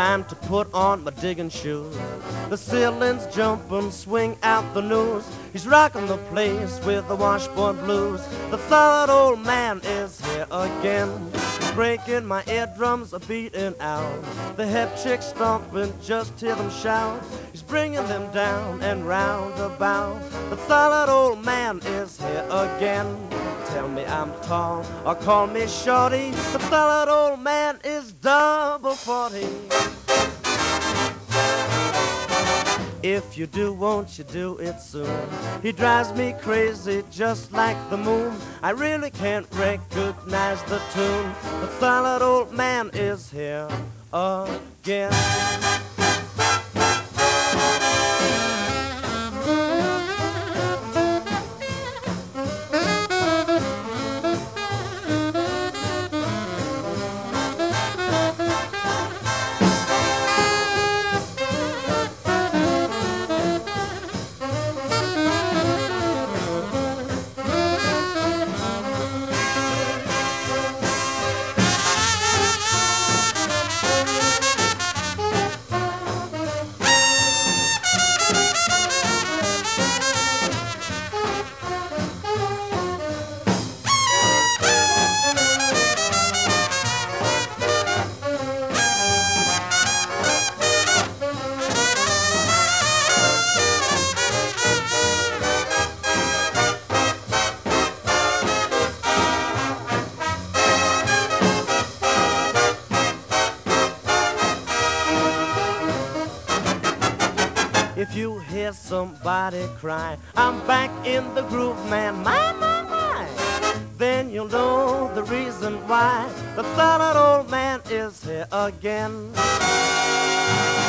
time to put on my digging shoes. The ceiling's jumping, swing out the news. He's rocking the place with the washboard blues. The solid old man is here again. He's breaking my eardrums, a beating out. The head chick stomping, just hear them shout. He's bringing them down and round about. The solid old man is here again. Tell me I'm tall or call me shorty. The solid old man is double 40. If you do, won't you do it soon? He drives me crazy just like the moon. I really can't recognize the tune. The solid old man is here again. If you hear somebody cry, I'm back in the groove, man, my, then you'll know the reason why. The solid old man is here again.